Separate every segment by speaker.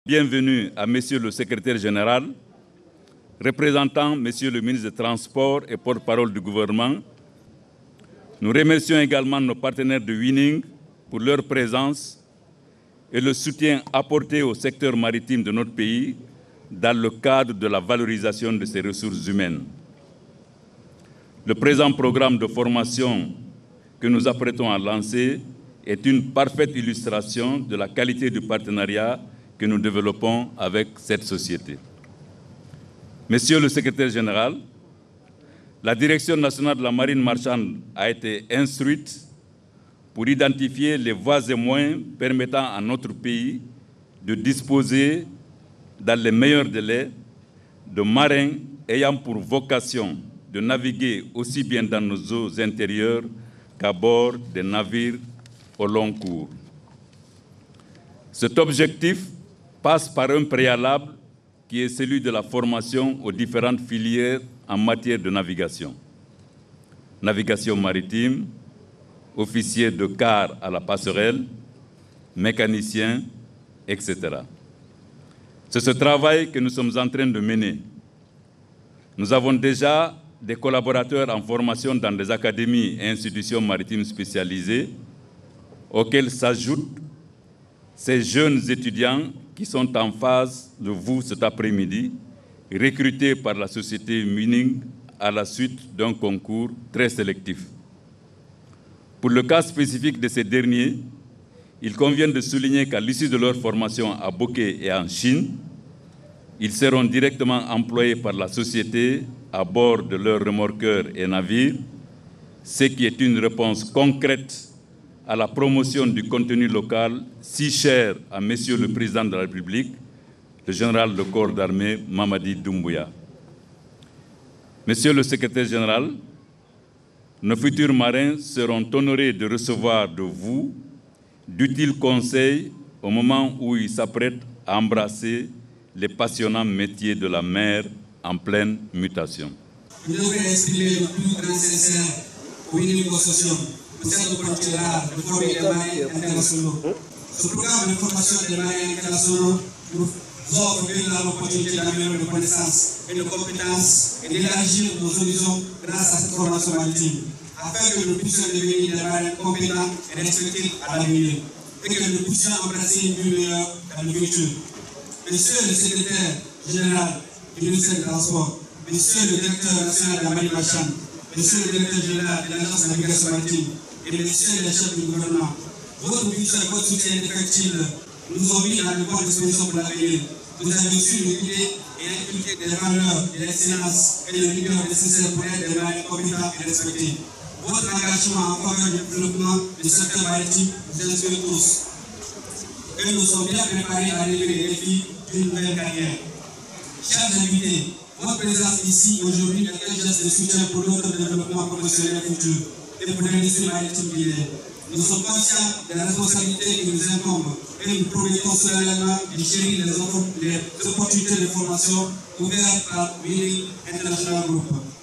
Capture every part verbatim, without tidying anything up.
Speaker 1: bienvenue à Monsieur le Secrétaire général, représentant Monsieur le ministre des Transports et porte-parole du gouvernement. Nous remercions également nos partenaires de Winning pour leur présence et le soutien apporté au secteur maritime de notre pays dans le cadre de la valorisation de ses ressources humaines. Le présent programme de formation que nous apprêtons à lancer est une parfaite illustration de la qualité du partenariat que nous développons avec cette société. Monsieur le Secrétaire général, la Direction nationale de la marine marchande a été instruite pour identifier les voies et moyens permettant à notre pays de disposer, dans les meilleurs délais, de marins ayant pour vocation de naviguer aussi bien dans nos eaux intérieures qu'à bord des navires au long cours. Cet objectif passe par un préalable qui est celui de la formation aux différentes filières en matière de navigation. Navigation maritime, officier de quart à la passerelle, mécanicien, et cetera. C'est ce travail que nous sommes en train de mener. Nous avons déjà des collaborateurs en formation dans des académies et institutions maritimes spécialisées, auxquels s'ajoutent ces jeunes étudiants qui sont en phase de vous cet après-midi, recrutés par la société Winning à la suite d'un concours très sélectif. Pour le cas spécifique de ces derniers, il convient de souligner qu'à l'issue de leur formation à Bokeh et en Chine, ils seront directement employés par la société à bord de leurs remorqueurs et navires, ce qui est une réponse concrète à la promotion du contenu local si cher à Monsieur le Président de la République, le général de corps d'armée Mamadi Doumbouya. Monsieur le Secrétaire général, nos futurs marins seront honorés de recevoir de vous d'utiles conseils au moment où ils s'apprêtent à embrasser les passionnants métiers de la mer en pleine mutation.
Speaker 2: Vous devez exprimer le plus grand sincère au Winning Consortium pour cette opportunité-là de former des marins internationaux. Ce programme de formation des marins internationaux nous offre l'opportunité d'améliorer nos connaissances et nos compétences et d'élargir nos horizons grâce à cette formation maritime, afin que nous puissions devenir des marins compétents et respectés à l'avenir, et que nous puissions embrasser une vie meilleure dans le futur. Monsieur le Secrétaire général du ministère des Transports, Monsieur le Directeur national de la marine marchande, Monsieur le Directeur général de l'Agence de navigation maritime et Messieurs les chefs du gouvernement, votre mission et votre soutien indéfectible nous ont mis dans de bonnes dispositions pour l'avenir. Vous avez su nous guider et inculquer des valeurs de l'excellence et de rigueur nécessaires pour être des marins compétents et respectés. Votre engagement en faveur du développement du secteur maritime nous inspire tous. Et nous sommes bien préparés à relever les défis d'une nouvelle carrière. Chers invités, votre présence ici aujourd'hui est un geste de soutien pour notre développement professionnel futur et pour l'industrie maritime guinéenne. Nous sommes conscients des responsabilités qui nous incombent et nous promettons solennellement de gérer les, les opportunités de formation ouvertes par Winning International Group.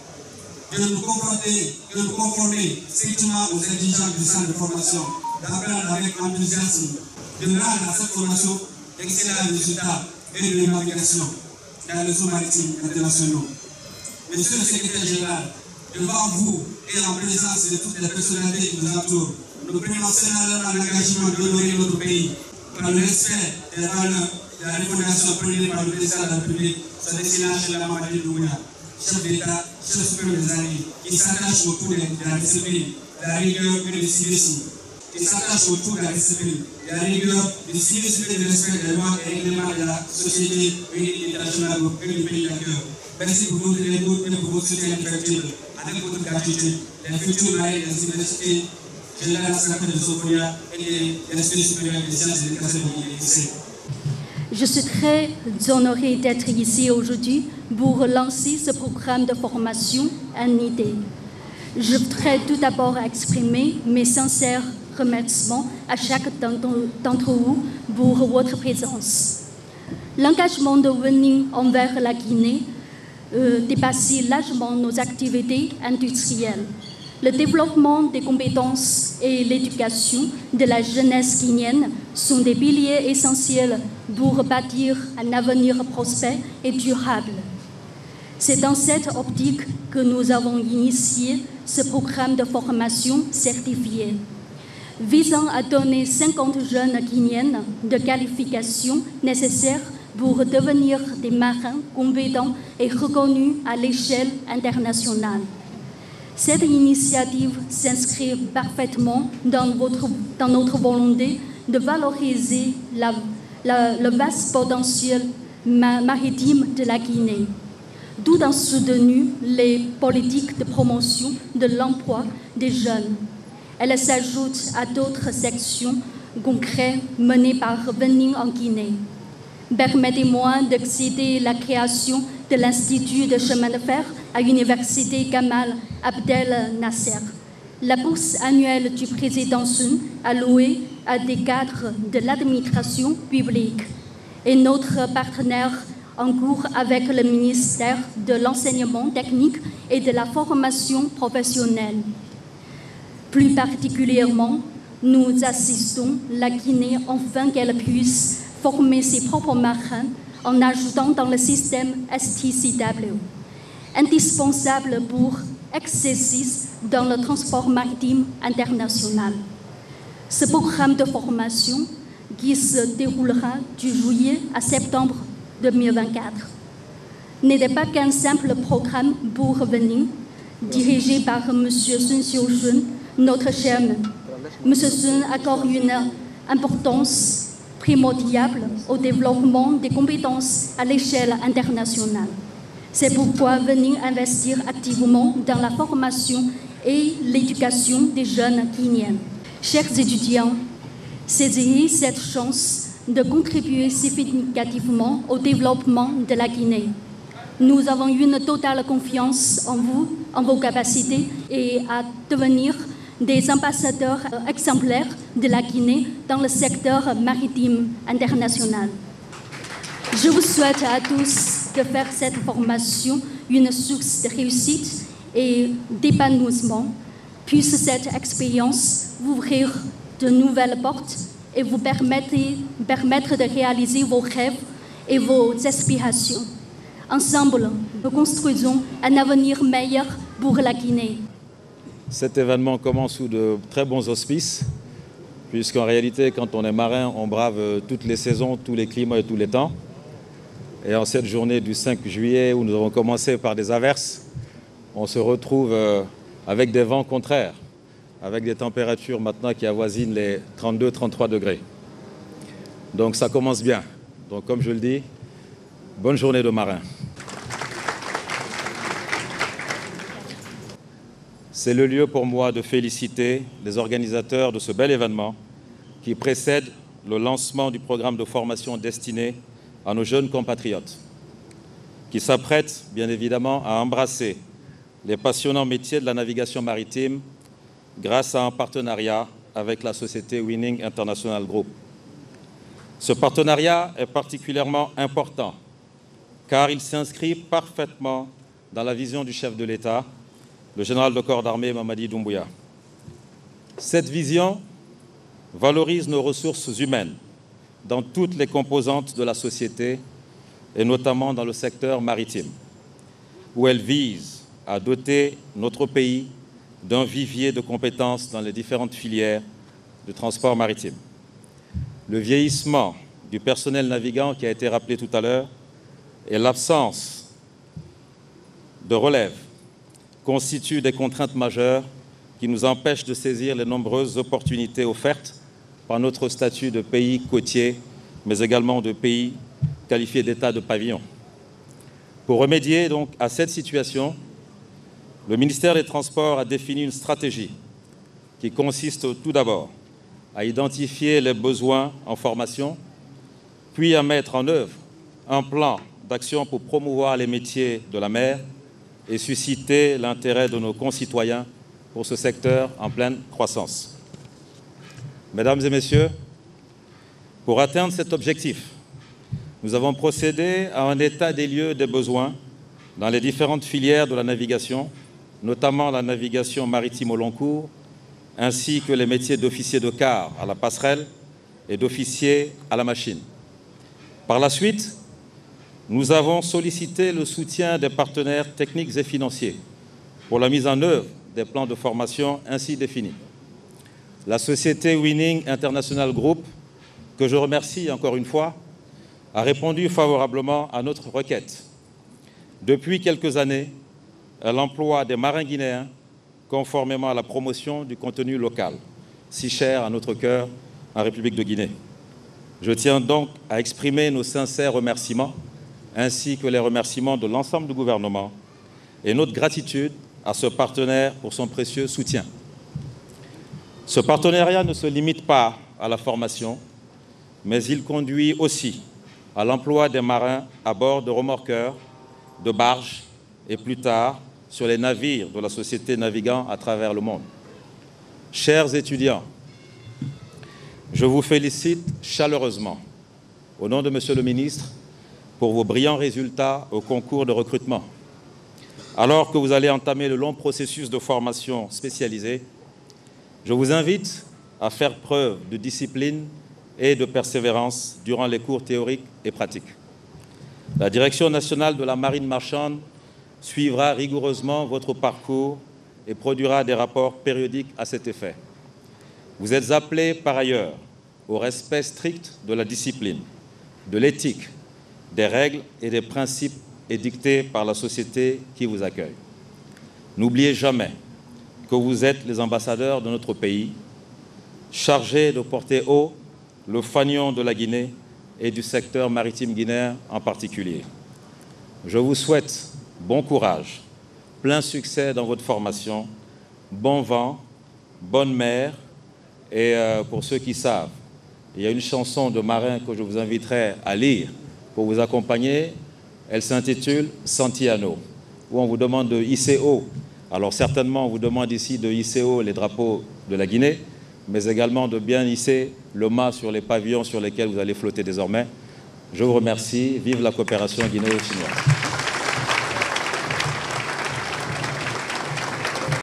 Speaker 2: De nous confronter, de nous conformer strictement aux exigences du centre de formation, d'apprendre avec enthousiasme, de rendre à cette formation d'excellents résultats et de navigation dans les eaux maritimes internationaux. Monsieur le Secrétaire général, devant vous et en présence de toutes les personnalités qui nous entourent, nous prenons solennellement l'engagement d'honorer notre pays par le respect des valeurs de la refondation prônée par le président de la République, son excellence Mamadi Doumbouya, chef d'État, chef suprême des armées, qui s'attache autour de la discipline, de la rigueur et du civisme, qui s'attache autour de la discipline, de la rigueur, du civisme et du respect des lois et règlements de la société Winning International Group et du pays d'accueil. Merci pour votre écoute et pour votre soutien indéfectible. Avec votre gratitude, les futurs marins des universités générales de Sophia et des instituts supérieurs des sciences et de l'éducation de lycée.
Speaker 3: Je suis très honorée d'être ici aujourd'hui pour lancer ce programme de formation en idée. Je voudrais tout d'abord exprimer mes sincères remerciements à chaque d'entre vous pour votre présence. L'engagement de Winning envers la Guinée euh, dépasse largement nos activités industrielles. Le développement des compétences et l'éducation de la jeunesse guinéenne sont des piliers essentiels pour bâtir un avenir prospère et durable. C'est dans cette optique que nous avons initié ce programme de formation certifié, visant à donner cinquante jeunes guinéennes de qualifications nécessaires pour devenir des marins compétents et reconnus à l'échelle internationale. Cette initiative s'inscrit parfaitement dans, votre, dans notre volonté de valoriser la, la, le vaste potentiel maritime de la Guinée, tout en soutenant les politiques de promotion de l'emploi des jeunes. Elle s'ajoute à d'autres sections concrètes menées par Winning en Guinée. Permettez-moi de citer la création de l'Institut de chemin de fer à l'Université Gamal Abdel Nasser, la bourse annuelle du président Sun allouée à des cadres de l'administration publique et notre partenaire en cours avec le ministère de l'Enseignement technique et de la formation professionnelle. Plus particulièrement, nous assistons la Guinée afin qu'elle puisse former ses propres marins en ajoutant dans le système S T C W, indispensable pour exercice dans le transport maritime international. Ce programme de formation qui se déroulera du juillet à septembre deux mille vingt-quatre n'était pas qu'un simple programme pour Winning, dirigé par M. Sun Xiu-Shun, notre chairman. M. Sun accorde une importance primordiale au développement des compétences à l'échelle internationale. C'est pourquoi Winning investir activement dans la formation et l'éducation des jeunes guinéens. Chers étudiants, saisissez cette chance de contribuer significativement au développement de la Guinée. Nous avons une totale confiance en vous, en vos capacités et à devenir des ambassadeurs exemplaires de la Guinée dans le secteur maritime international. Je vous souhaite à tous de faire cette formation une source de réussite et d'épanouissement. Puisse cette expérience vous ouvrir de nouvelles portes et vous permettre, permettre de réaliser vos rêves et vos aspirations. Ensemble, nous construisons un avenir meilleur pour la Guinée.
Speaker 4: Cet événement commence sous de très bons auspices, puisqu'en réalité, quand on est marin, on brave toutes les saisons, tous les climats et tous les temps. Et en cette journée du cinq juillet, où nous avons commencé par des averses, on se retrouve avec des vents contraires, avec des températures maintenant qui avoisinent les trente-deux à trente-trois degrés. Donc ça commence bien. Donc comme je le dis, bonne journée de marin. C'est le lieu pour moi de féliciter les organisateurs de ce bel événement qui précède le lancement du programme de formation destiné à nos jeunes compatriotes, qui s'apprêtent bien évidemment à embrasser les passionnants métiers de la navigation maritime grâce à un partenariat avec la société Winning International Group. Ce partenariat est particulièrement important car il s'inscrit parfaitement dans la vision du chef de l'État, le général de corps d'armée Mamadi Doumbouya. Cette vision valorise nos ressources humaines dans toutes les composantes de la société et notamment dans le secteur maritime, où elle vise à doter notre pays d'un vivier de compétences dans les différentes filières de transport maritime. Le vieillissement du personnel navigant qui a été rappelé tout à l'heure et l'absence de relève constituent des contraintes majeures qui nous empêchent de saisir les nombreuses opportunités offertes par notre statut de pays côtier, mais également de pays qualifiés d'état de pavillon. Pour remédier donc à cette situation, le ministère des Transports a défini une stratégie qui consiste tout d'abord à identifier les besoins en formation, puis à mettre en œuvre un plan d'action pour promouvoir les métiers de la mer et susciter l'intérêt de nos concitoyens pour ce secteur en pleine croissance. Mesdames et messieurs, pour atteindre cet objectif, nous avons procédé à un état des lieux des besoins dans les différentes filières de la navigation notamment la navigation maritime au long cours, ainsi que les métiers d'officier de quart à la passerelle et d'officier à la machine. Par la suite, nous avons sollicité le soutien des partenaires techniques et financiers pour la mise en œuvre des plans de formation ainsi définis. La société Winning International Group, que je remercie encore une fois, a répondu favorablement à notre requête. Depuis quelques années, elle emploie des marins guinéens conformément à la promotion du contenu local, si cher à notre cœur en République de Guinée. Je tiens donc à exprimer nos sincères remerciements ainsi que les remerciements de l'ensemble du gouvernement et notre gratitude à ce partenaire pour son précieux soutien. Ce partenariat ne se limite pas à la formation, mais il conduit aussi à l'emploi des marins à bord de remorqueurs, de barges et plus tard sur les navires de la société naviguant à travers le monde. Chers étudiants, je vous félicite chaleureusement, au nom de Monsieur le ministre, pour vos brillants résultats au concours de recrutement. Alors que vous allez entamer le long processus de formation spécialisée, je vous invite à faire preuve de discipline et de persévérance durant les cours théoriques et pratiques. La Direction nationale de la marine marchande suivra rigoureusement votre parcours et produira des rapports périodiques à cet effet. Vous êtes appelés par ailleurs au respect strict de la discipline, de l'éthique, des règles et des principes édictés par la société qui vous accueille. N'oubliez jamais que vous êtes les ambassadeurs de notre pays, chargés de porter haut le fanion de la Guinée et du secteur maritime guinéen en particulier. Je vous souhaite bon courage, plein succès dans votre formation, bon vent, bonne mer, et euh, pour ceux qui savent, il y a une chanson de marin que je vous inviterai à lire pour vous accompagner. Elle s'intitule « Santiano », où on vous demande de hisser haut. Alors certainement, on vous demande ici de hisser haut les drapeaux de la Guinée, mais également de bien hisser le mât sur les pavillons sur lesquels vous allez flotter désormais. Je vous remercie. Vive la coopération guinéo-chinoise.